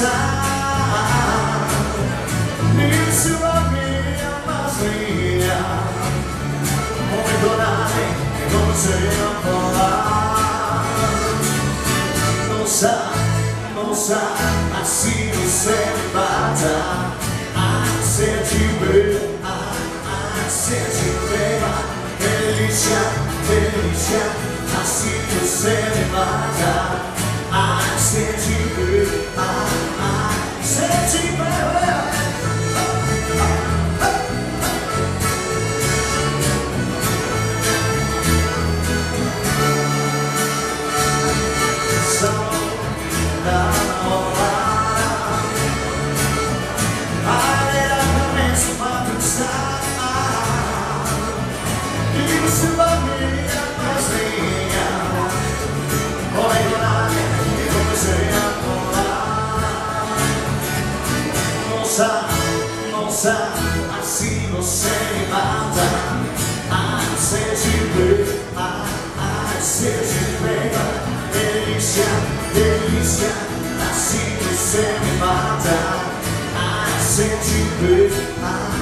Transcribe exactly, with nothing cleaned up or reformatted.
pensar nisso a minha massinha. Momento dai, che come se non volar. Non sa, non sa, assim você me mata. Ah, se te vê, ah, ah, se te vê. Delícia, delícia, assim você me mata. Ah, se te vê, ah, ah, se te vê. Não sabe, assim você me mata. Ah, se te vê, ah, ah, se te vê. Delícia, delícia, assim você me mata. Ah, se te vê, ah.